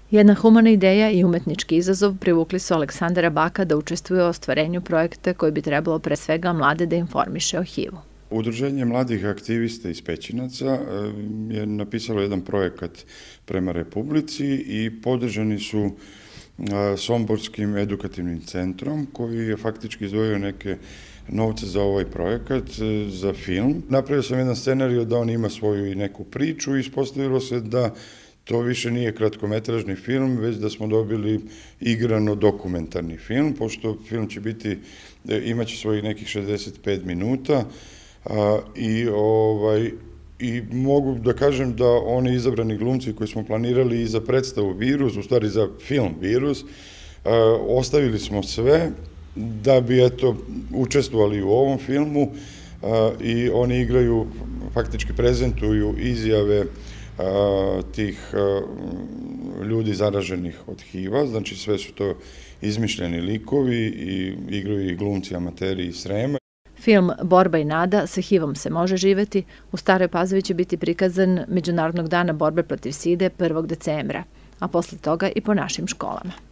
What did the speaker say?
Jedna humana ideja i umetnički izazov privukli su Aleksandara Baka da učestvuje u ostvarenju projekta koji bi trebalo pre svega mlade da informiše o HIV-u. Udruženje mladih aktivista iz Pećinaca je napisalo jedan projekat prema Republici i podržani su Somborskim edukativnim centrom koji je faktički izdvojio neke novce za ovaj projekat, za film. Napravio sam jedan scenarij da on ima svoju i neku priču i ispostavilo se da to više nije kratkometražni film, već da smo dobili igrano dokumentarni film, pošto film će biti, imaće svojih nekih 65 minuta i mogu da kažem da oni izabrani glumci koji smo planirali i za predstavu Virus, u stvari za film Virus, ostavili smo sve da bi učestvovali u ovom filmu i oni igraju, faktički prezentuju izjave tih ljudi zaraženih od HIV-a, znači sve su to izmišljeni likovi i igraju i glumci amateri iz Srema. Film Borba i nada, sa HIV-om se može živeti, u Staroj Pazovi će biti prikazan Međunarodnog dana borbe protiv side 1. decembra, a posle toga i po našim školama.